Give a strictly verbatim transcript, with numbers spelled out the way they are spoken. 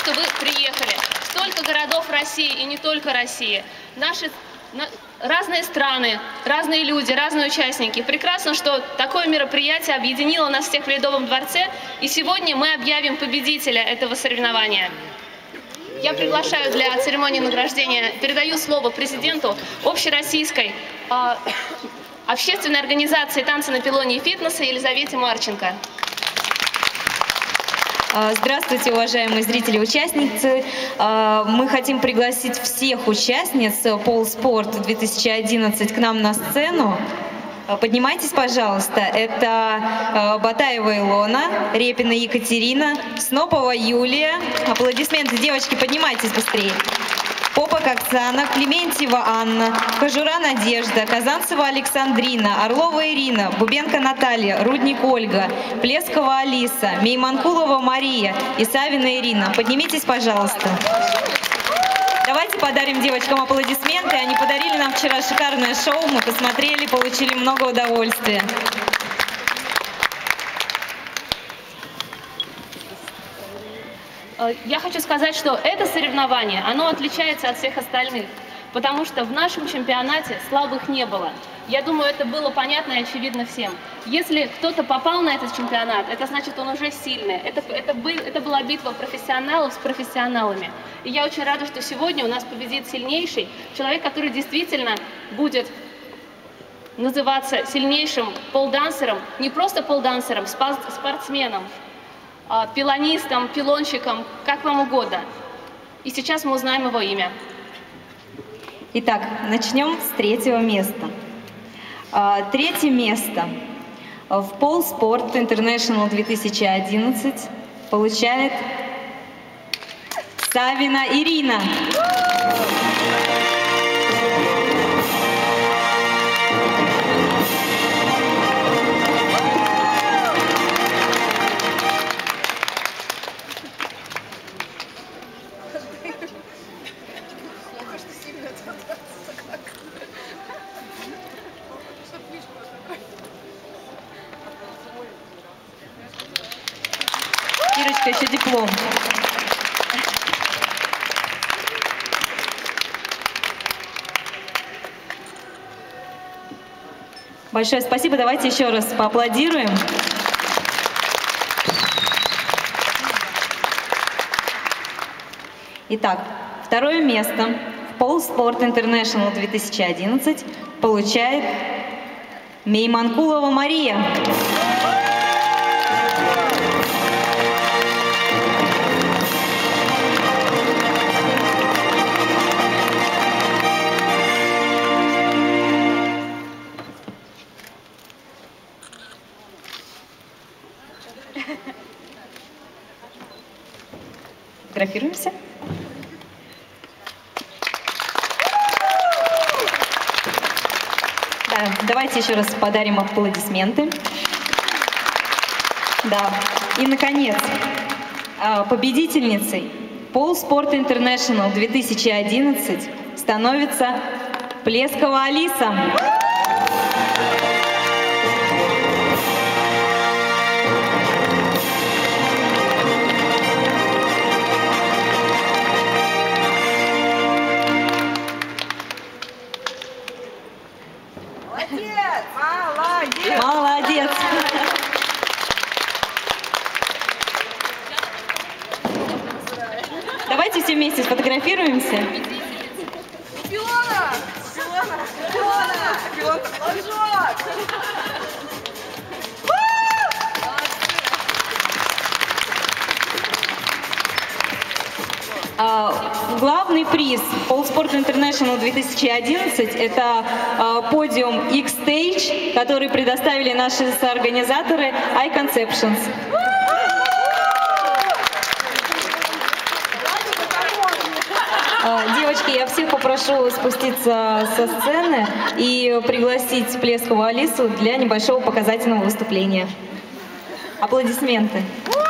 что вы приехали. Столько городов России и не только России. Наши разные страны, разные люди, разные участники. Прекрасно, что такое мероприятие объединило нас всех в Ледовом дворце, и сегодня мы объявим победителя этого соревнования. Я приглашаю для церемонии награждения, передаю слово президенту общероссийской э, общественной организации «Танцы на пилоне» и фитнеса Елизавете Марченко. Здравствуйте, уважаемые зрители и участницы. Мы хотим пригласить всех участниц Полспорт две тысячи одиннадцать к нам на сцену. Поднимайтесь, пожалуйста. Это Батаева Илона, Репина Екатерина, Снопова Юлия. Аплодисменты, девочки, поднимайтесь быстрее. Попок Оксана, Клементьева Анна, Кожура Надежда, Казанцева Александрина, Орлова Ирина, Бубенко Наталья, Рудник Ольга, Плескова Алиса, Мейманкулова Мария и Савина Ирина. Поднимитесь, пожалуйста. Давайте подарим девочкам аплодисменты. Они подарили нам вчера шикарное шоу. Мы посмотрели, получили много удовольствия. Я хочу сказать, что это соревнование, оно отличается от всех остальных, потому что в нашем чемпионате слабых не было. Я думаю, это было понятно и очевидно всем. Если кто-то попал на этот чемпионат, это значит, он уже сильный. Это, это, был, это была битва профессионалов с профессионалами. И я очень рада, что сегодня у нас победит сильнейший человек, который действительно будет называться сильнейшим полдансером, не просто полдансером, спортсменом, пилонистом, пилонщиком, как вам угодно. И сейчас мы узнаем его имя. Итак, начнем с третьего места. Третье место в Полспорт Интернешнл две тысячи одиннадцать получает Савина Ирина. Ирочка, еще диплом. Большое спасибо. Давайте еще раз поаплодируем. Итак, второе место в Полспорт Интернешнл две тысячи одиннадцать получает Мейманкулова Мария. Фотографируемся. Да, давайте еще раз подарим аплодисменты. Да. И, наконец, победительницей Полспорт Интернешнл две тысячи одиннадцать становится Плескова Алиса. Молодец! Молодец! Давайте все вместе сфотографируемся. Пилона! Пилона! Пилона! Пилона! Ложок! Главный приз Полспорт Интернешнл две тысячи одиннадцать – это подиум X-Stage, который предоставили наши соорганизаторы iConceptions. Девочки, я всех попрошу спуститься со сцены и пригласить Плескову Алису для небольшого показательного выступления. Аплодисменты.